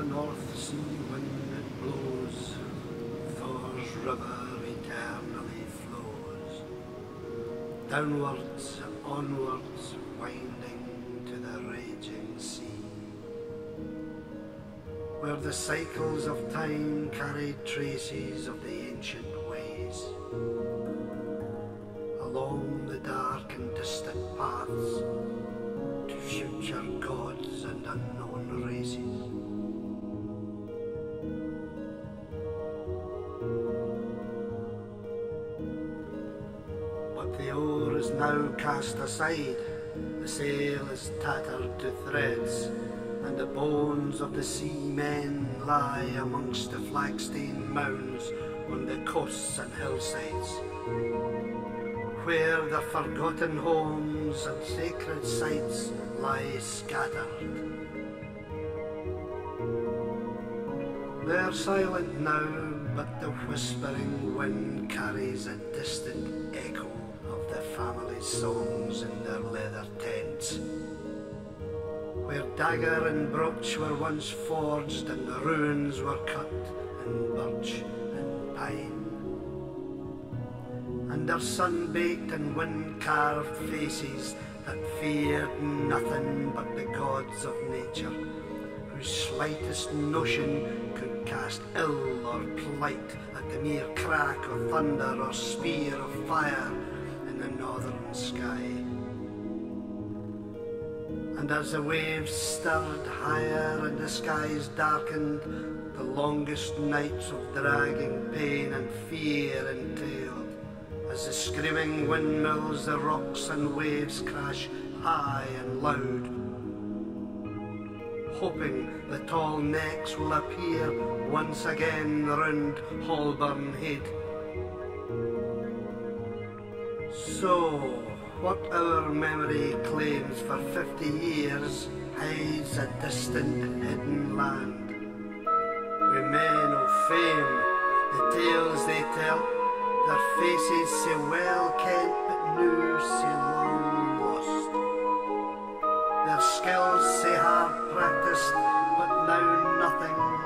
North Sea wind it blows, Thor's river eternally flows, downwards, onwards, winding to the raging sea, where the cycles of time carried traces of the ancient ways, along the dark and distant paths to future gods and unknown races. But the oar is now cast aside, the sail is tattered to threads, and the bones of the seamen lie amongst the flagstone mounds on the coasts and hillsides, where their forgotten homes and sacred sites lie scattered. They're silent now, but the whispering wind carries a distant echo of the family's songs in their leather tents, where dagger and brooch were once forged and the runes were cut in birch and pine, and their sun-baked and wind-carved faces that feared nothing but the gods of nature, whose slightest notion could cast ill or plight at the mere crack of thunder or spear of fire in the northern sky. And as the waves stirred higher and the skies darkened, the longest nights of dragging pain and fear entailed, as the screaming windmills, the rocks and waves crash high and loud, hoping the tall necks will appear once again round Holborn Head. So, what our memory claims for 50 years hides a distant hidden land, with men of fame, the tales they tell, their faces so well kent but now so long lost, their skills so hard practised but now nothing